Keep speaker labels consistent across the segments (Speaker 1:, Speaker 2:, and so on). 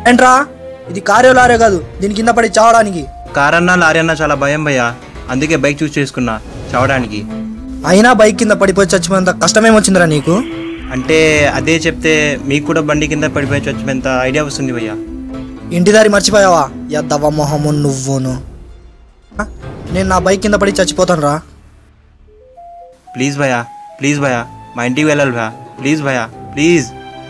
Speaker 1: ఏంట్రా ఇది కారే లారే కాదు, దీని కింద పడి చావడానికి.
Speaker 2: కార్ అన్నా లారీ అన్నా చాలా భయం భయ్యా, అందుకే బైక్ చూస్ చేసుకున్నా చావడానికి.
Speaker 1: అయినా బైక్ కింద పడిపోయి చచ్చిపోయేంత కష్టమేమొచ్చిందిరా నీకు?
Speaker 2: అంటే అదే చెప్తే మీకు కూడా బండి కింద పడిపోయి చచ్చిపోయేంత ఐడియా వస్తుంది భయ్యా.
Speaker 1: ఇంటి దారి మర్చిపోయావా? యద్దవ్వ మొహము నువ్వును. నేను నా బైక్ కింద పడి చచ్చిపోతాను రా.
Speaker 2: ప్లీజ్ భయ్యా, ప్లీజ్ భయ్యా, మా ఇంటికి వెళ్ళాలి భయ్యా, ప్లీజ్ భయ్యా, ప్లీజ్.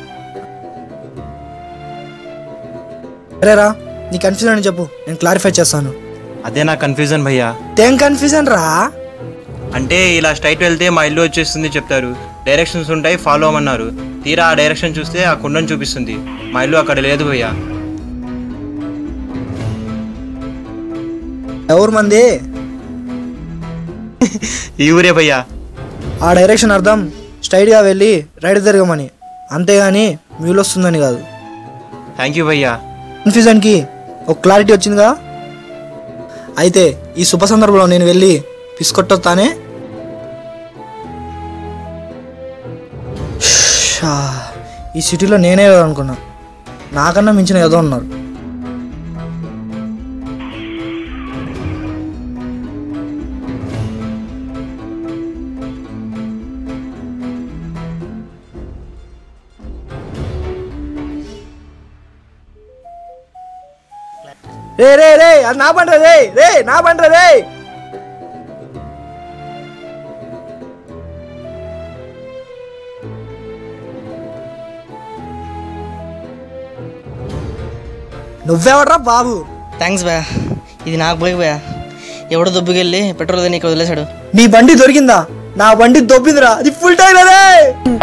Speaker 1: సరేరా, నీ కన్ఫ్యూజన్ అని చెప్పు, నేను క్లారిఫై చేస్తాను.
Speaker 2: అదే నా కన్ఫ్యూజన్ భయ్యా.
Speaker 1: ఏం కన్ఫ్యూజన్ రా?
Speaker 2: అంటే ఇలా స్ట్రైట్ వెళ్తే మా ఇల్లు వచ్చేస్తుంది చెప్తారు, డైరెక్షన్స్ ఉంటాయి ఫాలో అవ్వమన్నారు. తీరా ఆ డైరెక్షన్ చూస్తే ఆ కుండను చూపిస్తుంది, మా ఇల్లు అక్కడ లేదు భయ్యా.
Speaker 1: ఎవరు మంది?
Speaker 2: ఈ ఊరే భయ్యా.
Speaker 1: ఆ డైరెక్షన్ అర్థం స్ట్రైట్గా వెళ్ళి రైట్ తిరగమని, అంతేగాని వ్యూలు వస్తుందని కాదు.
Speaker 2: థ్యాంక్ యూ భయ్యా.
Speaker 1: కన్ఫ్యూజన్కి ఒక క్లారిటీ వచ్చిందిగా. అయితే ఈ శుభ సందర్భంలో నేను వెళ్ళి పిసుకొట్టొస్తానే. ఈ సిటీలో నేనే అనుకున్నా, నాకన్నా మించిన ఏదో ఉన్నారు. రే రే రే, అది నా పంట రే, రే నా పంట రే. నువ్వెవడ్రా బాబు?
Speaker 3: థ్యాంక్స్ భయ్యా, ఇది నాకు బైక్ భయ్యా. ఎవడో దొబ్బుకెళ్ళి పెట్రోల్ నీకు వదిలేశాడు.
Speaker 1: నీ బండి దొరికిందా? నా బండి దొబ్బిందిరా, అది ఫుల్ టైర్ రే.